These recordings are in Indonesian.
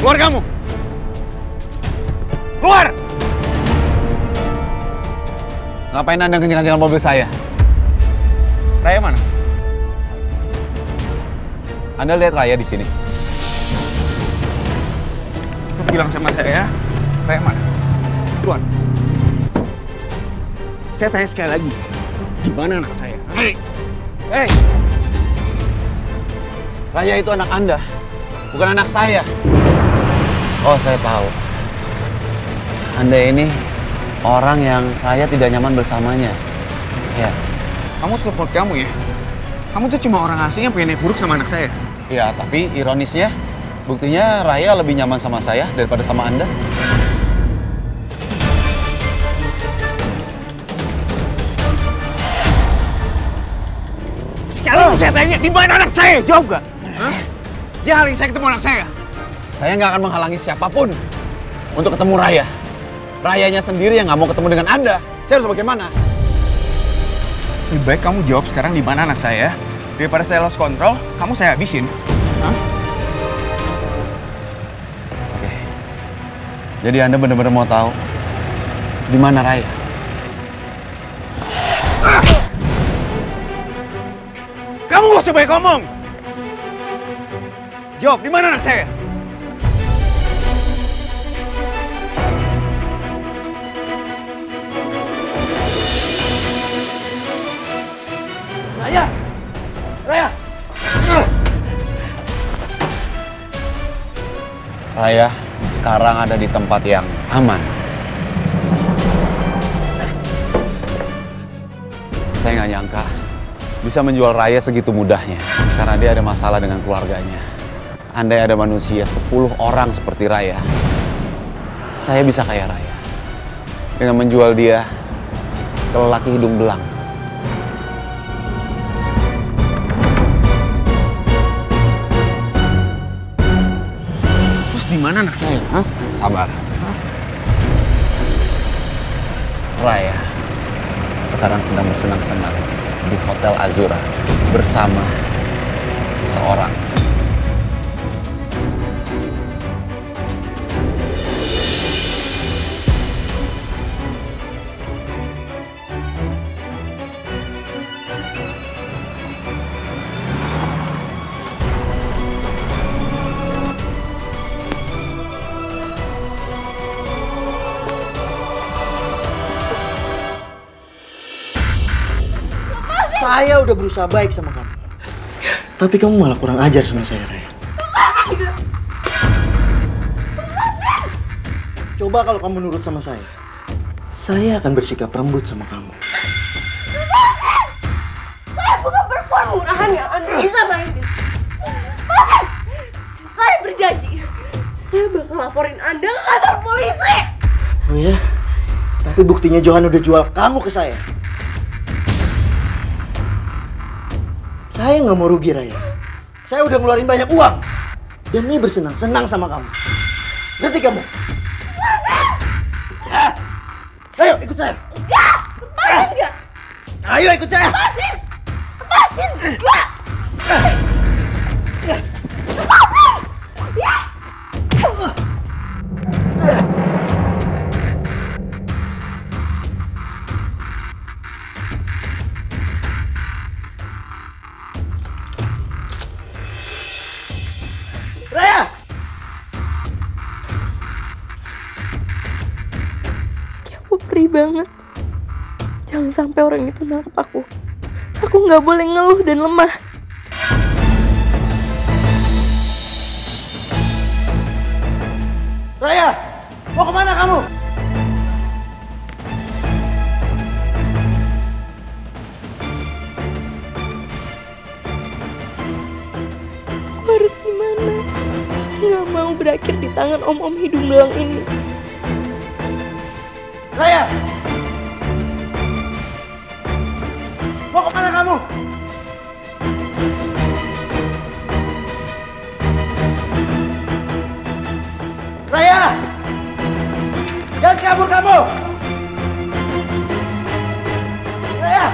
Keluar kamu! Keluar! Ngapain Anda kenceng-kencengan mobil saya? Raya mana? Anda lihat Raya di sini. Bilang sama saya, Raya mana? Keluar. Saya tanya sekali lagi, di mana anak saya? Hei! Hei! Raya itu anak Anda, bukan anak saya. Oh, saya tahu. Anda ini orang yang Raya tidak nyaman bersamanya. Ya. Kamu telepon kamu ya? Kamu tuh cuma orang asing yang pengen buruk sama anak saya. Ya, tapi ironisnya, buktinya Raya lebih nyaman sama saya daripada sama Anda. Sekarang saya tanya, di mana anak saya? Jawab gak? Hah? Dia halangi saya ketemu anak saya. Saya nggak akan menghalangi siapapun untuk ketemu Raya. Rayanya sendiri yang nggak mau ketemu dengan Anda. Saya harus bagaimana? Lebih baik kamu jawab sekarang di mana anak saya. Daripada saya lost control, kamu saya habisin. Hah? Oke. Jadi Anda benar-benar mau tahu di mana Raya? Kamu gak usah banyak ngomong. Jawab, di mana anak saya? Raya! Raya! Raya sekarang ada di tempat yang aman. Saya nggak nyangka bisa menjual Raya segitu mudahnya. Karena dia ada masalah dengan keluarganya. Andai ada manusia 10 orang seperti Raya, saya bisa kaya Raya. Dengan menjual dia ke lelaki hidung belang. Terus di mana anak saya? Hah? Sabar. Raya sekarang sedang bersenang-senang di Hotel Azura bersama seseorang. Saya udah berusaha baik sama kamu. Tapi kamu malah kurang ajar sama saya, Raya. Coba kalau kamu nurut sama saya akan bersikap lembut sama kamu. Saya bukan perempuan murahan yang Anda bisa mainin. Bahkan, saya berjanji, saya bakal laporin Anda ke kantor polisi. Oh ya? Tapi buktinya Johan udah jual kamu ke saya. Saya nggak mau rugi, Raya. Saya udah ngeluarin banyak uang demi bersenang-senang sama kamu. Ngerti kamu? Ayo ikut saya. Enggak, lepasin enggak? Ayo ikut saya. Lepasin, lepasin, enggak. Lepasin, ya. Raya! Aku perih banget. Jangan sampai orang itu nangkep aku. Aku nggak boleh ngeluh dan lemah. Raya! Mau kemana kamu? Aku harus gimana? Aku nggak mau berakhir di tangan om-om hidung belang ini. Raya! Mau kemana kamu? Raya! Jangan kabur kamu! Raya!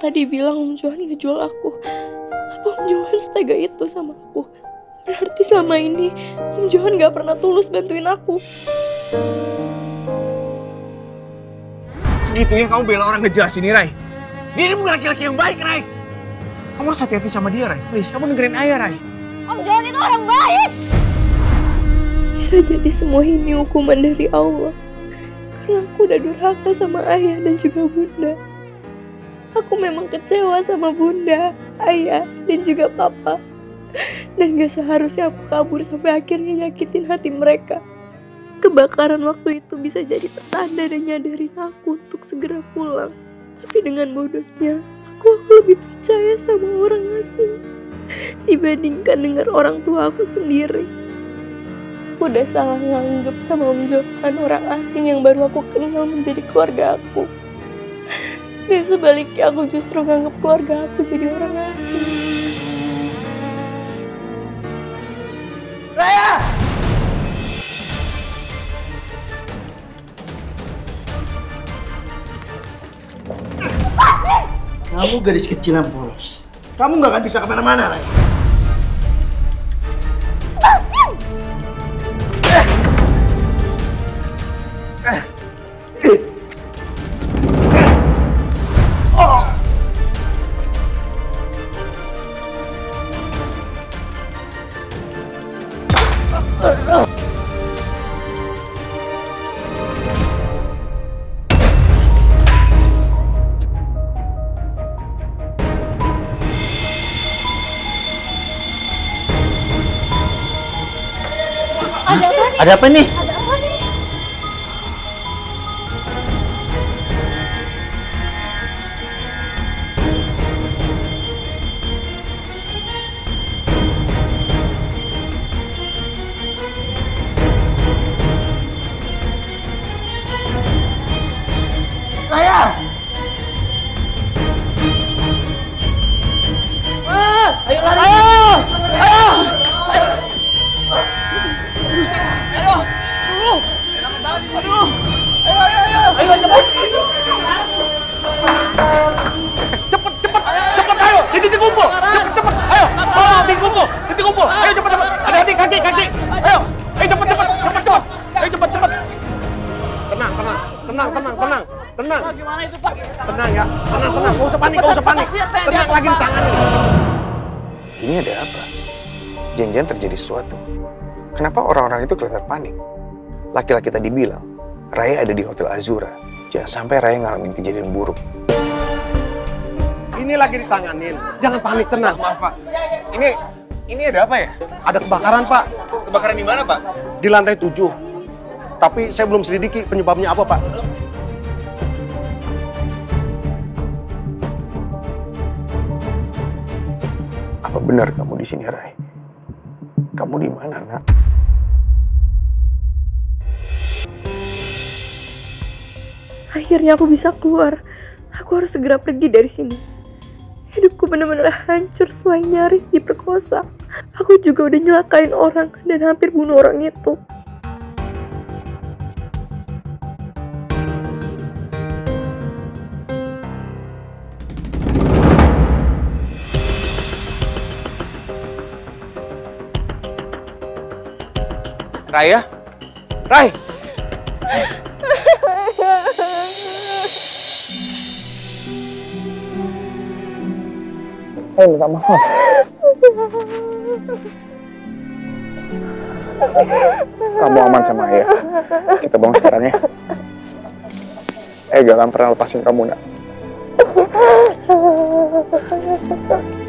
tadi bilang Om Johan ngejual aku. Apa Om Johan setega itu sama aku? Berarti selama ini Om Johan gak pernah tulus bantuin aku. Segitunya kamu bela orang ngejelas ini, Rai. Dia ini bukan laki-laki yang baik, Rai. Kamu harus hati-hati sama dia, Rai. Please, kamu dengerin Ayah, Rai. Om Johan itu orang baik. Bisa jadi semua ini hukuman dari Allah. Karena aku udah durhaka sama Ayah dan juga Bunda. Aku memang kecewa sama Bunda, Ayah, dan juga Papa. Dan gak seharusnya aku kabur sampai akhirnya nyakitin hati mereka. Kebakaran waktu itu bisa jadi petanda dan nyadarin aku untuk segera pulang. Tapi dengan bodohnya, aku lebih percaya sama orang asing dibandingkan dengan orang tua aku sendiri. Aku udah salah nganggep sama Om Johan, orang asing yang baru aku kenal menjadi keluarga aku. Dan sebaliknya aku justru nganggep keluarga aku jadi orang asing. Raya! Kamu gadis kecil yang polos. Kamu gak akan bisa kemana-mana, Raya. Ada apa nih? Raya! Ayo lari! Ayo cepet! Cepet, ayo! Titik kumpul! Cepet, ayo! Bawa titik kumpul! Ayo cepet! Hati-hati, kaki! Ayo! Ayo cepet! Ayo cepet! Tenang. Gimana itu, Pak? Tenang ya, tenang. Gak usah panik. Tenang, lagi ditangani. Ini ada apa? Jangan-jangan terjadi sesuatu. Kenapa orang-orang itu kelihatan panik? Laki-laki tadi bilang, Raya ada di Hotel Azura. Jangan sampai Raya ngalamin kejadian buruk. Ini lagi ditanganin. Jangan panik, tenang. Maaf, Pak. Ini ada apa ya? Ada kebakaran, Pak. Kebakaran di mana, Pak? Di lantai 7. Tapi saya belum selidiki penyebabnya apa, Pak. Apa benar kamu di sini, Rai? Kamu di mana, Nak? Akhirnya aku bisa keluar. Aku harus segera pergi dari sini. Hidupku benar-benar hancur selain nyaris diperkosa. Aku juga udah nyelakain orang dan hampir bunuh orang itu. Raya? Rai! Saya minta maaf. Kamu aman sama Ayah. Kita bangun sekarang ya. Gak akan pernah lepasin kamu, Nak.